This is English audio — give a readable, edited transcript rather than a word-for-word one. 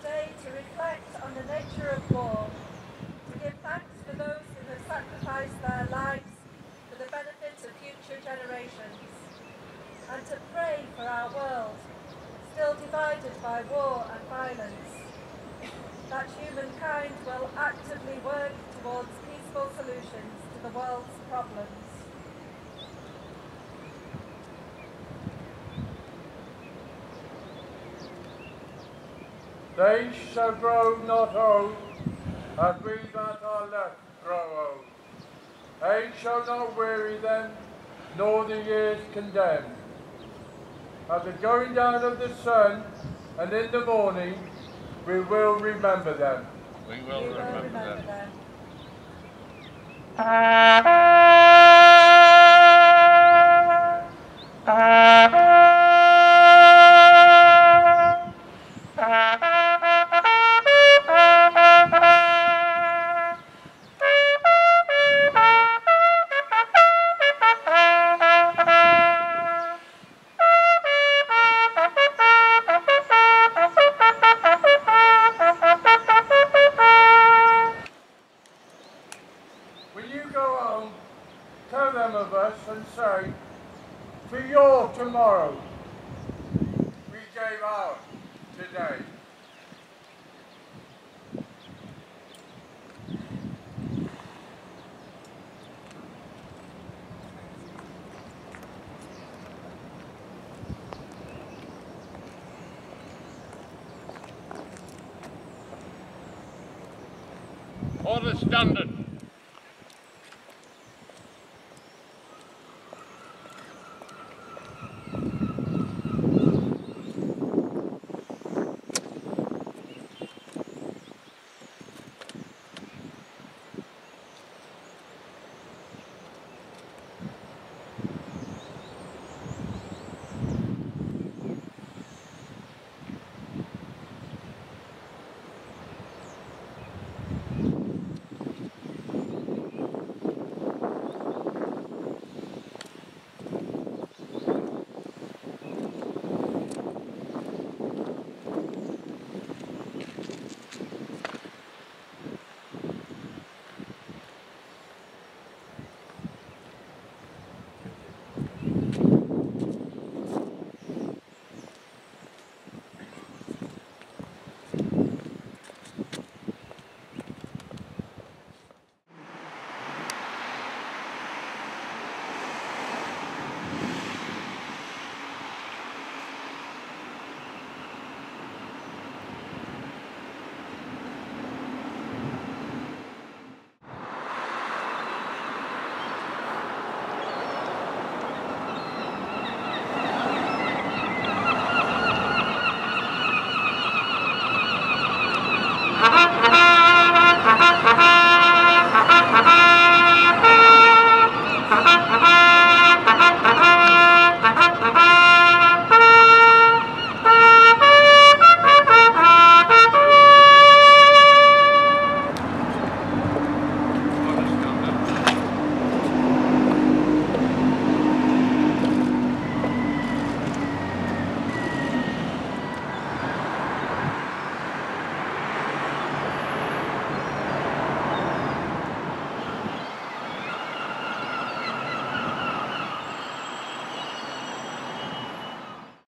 day to reflect on the nature of war, to give thanks for those who have sacrificed their lives for the benefit of future generations, and to pray for our world, still divided by war and violence, that humankind will actively work towards peaceful solutions to the world's problems. They shall grow not old, as we that are left grow old. Age shall not weary them, nor the years condemn. At the going down of the sun, and in the morning, we will remember them. We will remember them. Tell them of us and say, for your tomorrow, we gave ours today. Order standard.